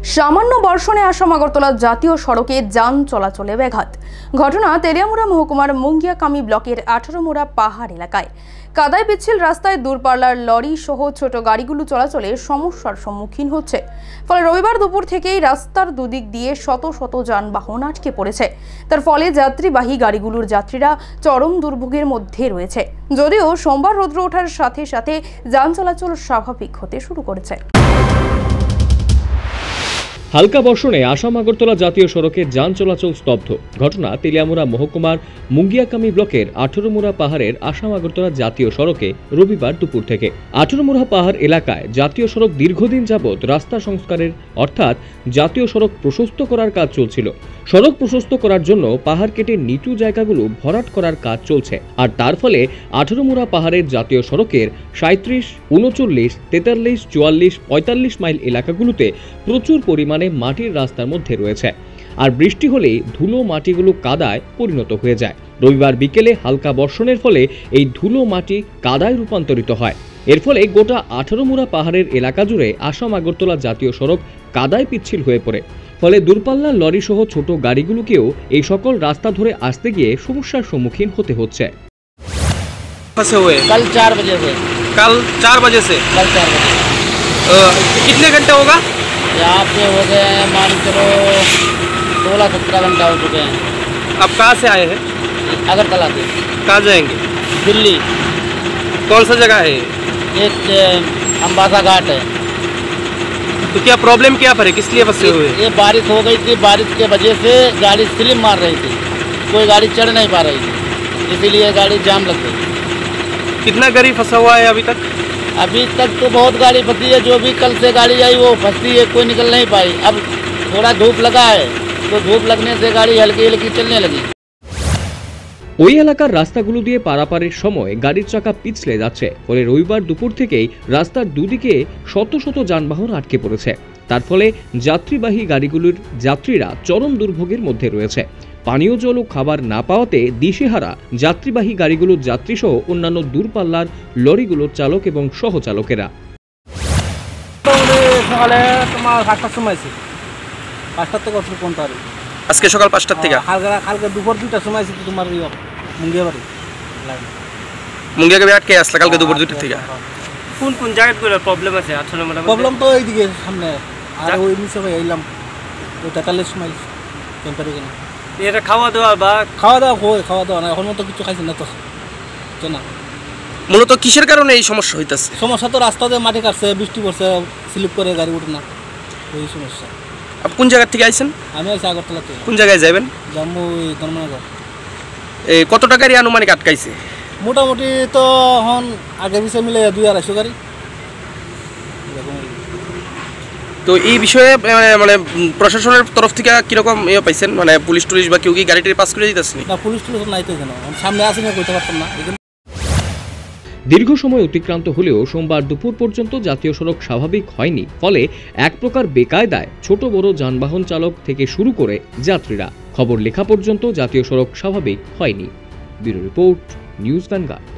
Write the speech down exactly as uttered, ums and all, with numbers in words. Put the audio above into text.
সামান্য বর্ষণে আসাম আগরতলা জাতীয় সড়কে যান চলাচলে ব্যাঘাত। ঘটনা তেলিয়ামুড়া মহকুমার মুঙ্গিয়াকামি ব্লকের আঠারোমুড়া পাহাড় এলাকায়। কাদায় পিচ্ছিল রাস্তায় দূরপাল্লার লরি সহ ছোট গাড়িগুলো চলাচলে সমস্যার সম্মুখীন হচ্ছে। ফলে রবিবার দুপুর থেকেই রাস্তার দুদিক দিয়ে শত শত যানবাহন আটকে পড়েছে। তার ফলে যাত্রীবাহী গাড়িগুলোর যাত্রীরা চরম দুর্ভোগের মধ্যে রয়েছে। যদিও সোমবার রৌদ্র ওঠার সাথে সাথে যান চলাচল স্বাভাবিক হতে শুরু করেছে। হালকা বর্ষণে আসাম আগরতলা জাতীয় সড়কে যান চলাচল স্তব্ধ। ঘটনা তেলিয়ামুড়া মহকুমার মুঙ্গিয়াকামি ব্লকের আঠারোমুড়া পাহাড়ের আসাম আগরতলা জাতীয় সড়কে রবিবার দুপুর থেকে। আঠারোমুড়া পাহাড় এলাকায় জাতীয় সড়ক দীর্ঘদিন যাবৎ রাস্তা সংস্কারের অর্থাৎ জাতীয় সড়ক প্রশস্ত করার কাজ চলছিল। সড়ক প্রশস্ত করার জন্য পাহাড় কেটে নিচু জায়গাগুলো ভরাট করার কাজ চলছে। আর তার ফলে আঠারোমুড়া পাহাড়ের জাতীয় সড়কের সাঁত্রিশ, উনচল্লিশ, তেতাল্লিশ, চুয়াল্লিশ, পঁয়তাল্লিশ মাইল এলাকাগুলোতে প্রচুর পরিমাণে মাটির রাস্তার মধ্যে রয়েছে। আর বৃষ্টি হলেই ধুলো মাটিগুলো কাদায় পরিণত হয়ে যায়। রবিবার বিকেলে হালকা বর্ষণের ফলে এই ধুলো মাটি কাদায় রূপান্তরিত হয়। এর ফলে গোটা আঠারোমুড়া পাহাড়ের এলাকা জুড়ে আসাম আগরতলা জাতীয় সড়ক কাদায় পিচ্ছিল হয়ে পড়ে। ফলে দূরপাল্লার লরি সহ ছোট গাড়িগুলোকেও এই সকল রাস্তা ধরে আসতে গিয়ে সমস্যার সম্মুখীন হতে হচ্ছে। कल चार बजे से कल चार बजे से कल चार बजे कितने घंटे होगा? यहाँ पे हो गए हैं मान चलो सोलह सत्रह घंटा हो चुके हैं। आप कहाँ से आए हैं? अगरतला से। कहाँ जाएंगे? दिल्ली। कौन सा जगह है? एक अम्बासा घाट है। तो क्या प्रॉब्लम क्या पर है, किस लिए फंसे हुए? ये बारिश हो गई थी, बारिश के वजह से गाड़ी स्लिप मार रही थी, कोई गाड़ी चढ़ नहीं पा रही थी, इसीलिए गाड़ी जाम लग गई। कितना गाड़ी फंसा हुआ है अभी तक? अभी तक तो बहुत गाड़ी फंसी है। जो भी कल से गाड़ी आई वो फंसी है, कोई निकल नहीं पाई। अब थोड़ा धूप लगा है तो धूप लगने से गाड़ी हल्की हल्की चलने लगी। ওই এলাকার রাস্তাগুলো দিয়ে পারাপারের সময় গাড়ির চাকা পিছলে যাচ্ছে। ফলে রবিবার দুপুর থেকেই রাস্তার দুদিকে শত শত যানবাহন আটকে পড়েছে। তার ফলে যাত্রীবাহী গাড়িগুলোর যাত্রীরা চরম দুর্ভোগের মধ্যে রয়েছে। পানীয় জল ও খাবার না পাওয়াতে দিশেহারা যাত্রীবাহী গাড়িগুলোর যাত্রী সহ অন্যান্য দূরপাল্লার লরিগুলোর চালক এবং সহচালকেরা। সকালে তোমার পাঁচটার সময় আছে, পাঁচটার থেকে অফিস পৌঁছতে পারি। আজকে সকাল পাঁচটার থেকে কালকে কালকে দুপুর দুইটার সময় আছে তোমার মুঙ্গিয়া বাড়ি মুঙ্গিয়া গাড়ি আটকে আসলে কালকে দুপুর দুইটার থেকে। কোন কোন জায়গায় প্রবলেম আছে? প্রবলেম তো এইদিকে সামনে, আর ওই নিচে এলাম ওই তেতাল্লিশ মাইল টেম্পারি কেনা। এটা খাওয়া দাওয়া বা খাওয়া দাওয়া হয়, খাওয়া দাওয়া না এখন মতো কিছু খাইছি না তো না। মূলত কিসের কারণে এই সমস্যা হইতাছে? সমস্যা তো রাস্তাতে মাটি কাটছে, বৃষ্টি পড়ছে, স্লিপ করে গাড়ি উঠে না, ওই সমস্যা। আপনি কোন জায়গা থেকে আইছেন? আমি আইছি আগরতলা থেকে। কোন জায়গায় যাবেন? জম্মু ধর্মনগর। এই কত টাকারই আনুমানিক আটকাইছে? মোটামুটি তো এখন আগে পিছিয়ে মিলে দুই আড়াইশো গাড়ি। তো এই বিষয়ে মানে প্রশাসনের তরফ থেকে কিরকম ইয়ে পাইছেন, মানে পুলিশ টুলিশ বা কেউ কি গাড়িটি পাস করে দিতেছে? না, পুলিশ টুলিশ নাই তো, কেন সামনে আসে না কইতে পারতাম না। দীর্ঘ সময় অতিক্রান্ত হলেও সোমবার দুপুর পর্যন্ত জাতীয় সড়ক স্বাভাবিক হয়নি। ফলে এক প্রকার বেকায়দায় ছোট বড় যানবাহন চালক থেকে শুরু করে যাত্রীরা। খবর লেখা পর্যন্ত জাতীয় সড়ক স্বাভাবিক হয়নি। Bureau report, news vanguard.